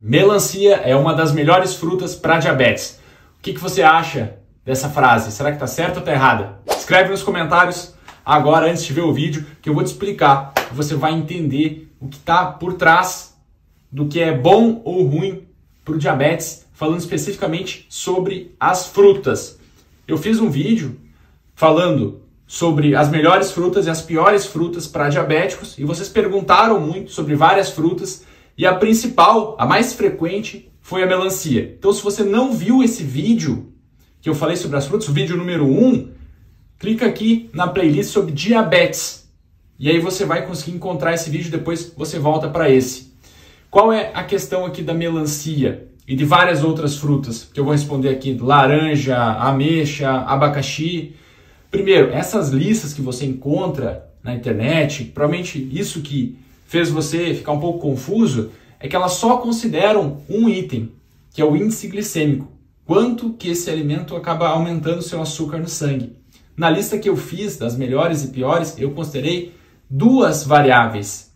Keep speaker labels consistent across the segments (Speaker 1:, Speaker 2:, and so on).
Speaker 1: Melancia é uma das melhores frutas para diabetes. O que você acha dessa frase? Será que está certa ou está errada? Escreve nos comentários agora, antes de ver o vídeo, que eu vou te explicar. Você vai entender o que está por trás do que é bom ou ruim para o diabetes, falando especificamente sobre as frutas. Eu fiz um vídeo falando sobre as melhores frutas e as piores frutas para diabéticos e vocês perguntaram muito sobre várias frutas e a principal, a mais frequente, foi a melancia. Então, se você não viu esse vídeo que eu falei sobre as frutas, o vídeo número 1, clica aqui na playlist sobre diabetes e aí você vai conseguir encontrar esse vídeo, depois você volta para esse. Qual é a questão aqui da melancia e de várias outras frutas que eu vou responder aqui? Laranja, ameixa, abacaxi. Primeiro, essas listas que você encontra na internet, provavelmente isso que fez você ficar um pouco confuso, é que elas só consideram um item, que é o índice glicêmico. Quanto que esse alimento acaba aumentando o seu açúcar no sangue. Na lista que eu fiz das melhores e piores, eu considerei duas variáveis.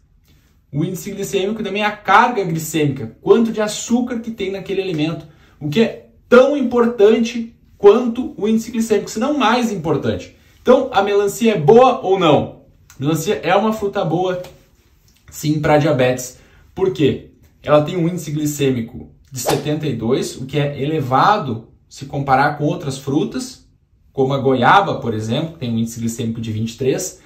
Speaker 1: O índice glicêmico e também a carga glicêmica, quanto de açúcar que tem naquele alimento, o que é tão importante quanto o índice glicêmico, se não mais importante. Então, a melancia é boa ou não? Melancia é uma fruta boa, sim, para diabetes. Por quê? Ela tem um índice glicêmico de 72, o que é elevado se comparar com outras frutas, como a goiaba, por exemplo, que tem um índice glicêmico de 23,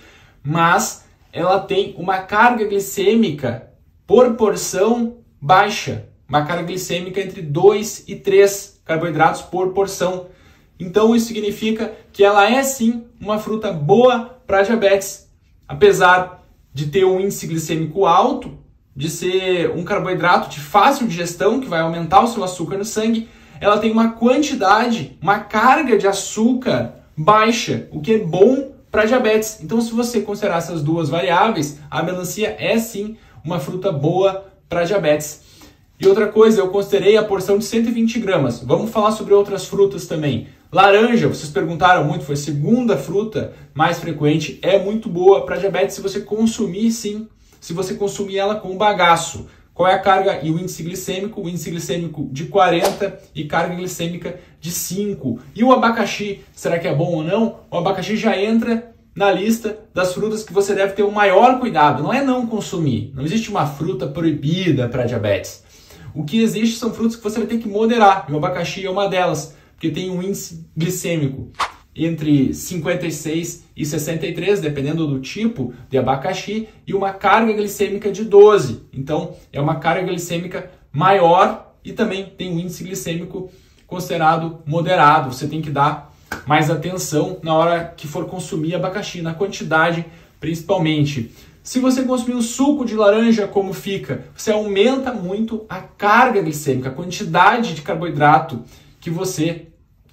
Speaker 1: mas ela tem uma carga glicêmica por porção baixa, uma carga glicêmica entre 2 e 3 carboidratos por porção. Então isso significa que ela é sim uma fruta boa para diabetes, apesar de ter um índice glicêmico alto, de ser um carboidrato de fácil digestão, que vai aumentar o seu açúcar no sangue, ela tem uma quantidade, uma carga de açúcar baixa, o que é bom para diabetes. Então, se você considerar essas duas variáveis, a melancia é sim uma fruta boa para diabetes. E outra coisa, eu considerei a porção de 120 gramas. Vamos falar sobre outras frutas também. Laranja, vocês perguntaram muito, foi a segunda fruta mais frequente, é muito boa para diabetes se você consumir sim, se você consumir ela com bagaço. Qual é a carga e o índice glicêmico? O índice glicêmico de 40 e carga glicêmica de 5. E o abacaxi, será que é bom ou não? O abacaxi já entra na lista das frutas que você deve ter o maior cuidado. Não é não consumir, não existe uma fruta proibida para diabetes. O que existe são frutas que você vai ter que moderar, e o abacaxi é uma delas, porque tem um índice glicêmico entre 56 e 63, dependendo do tipo de abacaxi, e uma carga glicêmica de 12. Então, é uma carga glicêmica maior e também tem um índice glicêmico considerado moderado. Você tem que dar mais atenção na hora que for consumir abacaxi, na quantidade principalmente. Se você consumir o suco de laranja, como fica? Você aumenta muito a carga glicêmica, a quantidade de carboidrato que você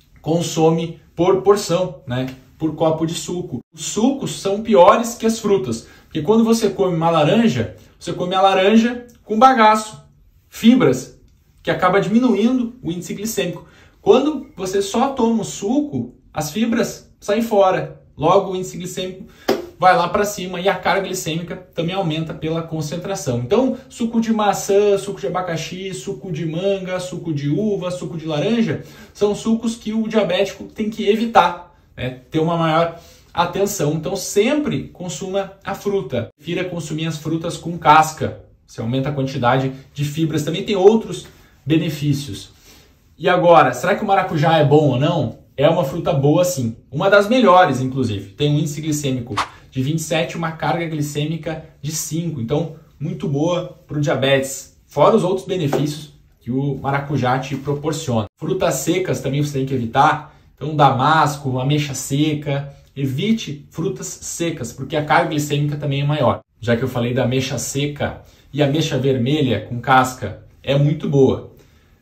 Speaker 1: consome por porção, né? Por copo de suco. Os sucos são piores que as frutas, porque quando você come uma laranja, você come a laranja com bagaço, fibras, que acaba diminuindo o índice glicêmico. Quando você só toma o suco, as fibras saem fora, logo o índice glicêmico vai lá para cima e a carga glicêmica também aumenta pela concentração. Então, suco de maçã, suco de abacaxi, suco de manga, suco de uva, suco de laranja, são sucos que o diabético tem que evitar, né? Ter uma maior atenção. Então, sempre consuma a fruta. Prefira consumir as frutas com casca. Você aumenta a quantidade de fibras. Também tem outros benefícios. E agora, será que o maracujá é bom ou não? É uma fruta boa sim. Uma das melhores, inclusive. Tem um índice glicêmico de 27 e uma carga glicêmica de 5. Então, muito boa para o diabetes. Fora os outros benefícios que o maracujá te proporciona. Frutas secas também você tem que evitar. Então, damasco, ameixa seca. Evite frutas secas, porque a carga glicêmica também é maior. Já que eu falei da ameixa seca e ameixa vermelha com casca, é muito boa.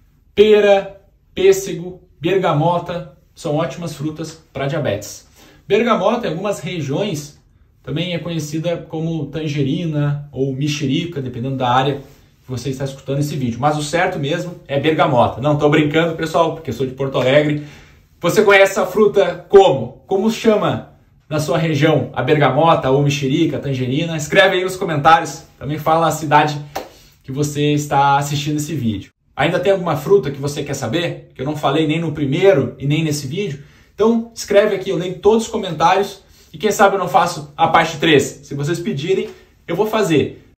Speaker 1: Pera, pêssego, bergamota são ótimas frutas para diabetes. Bergamota, em algumas regiões, também é conhecida como tangerina ou mexerica, dependendo da área que você está escutando esse vídeo. Mas o certo mesmo é bergamota. Não, estou brincando, pessoal, porque eu sou de Porto Alegre. Você conhece essa fruta como? Como chama na sua região? A bergamota ou mexerica, a tangerina? Escreve aí nos comentários. Também fala a cidade que você está assistindo esse vídeo. Ainda tem alguma fruta que você quer saber? Que eu não falei nem no primeiro e nem nesse vídeo? Então escreve aqui, eu leio todos os comentários e quem sabe eu não faço a parte 3. Se vocês pedirem, eu vou fazer.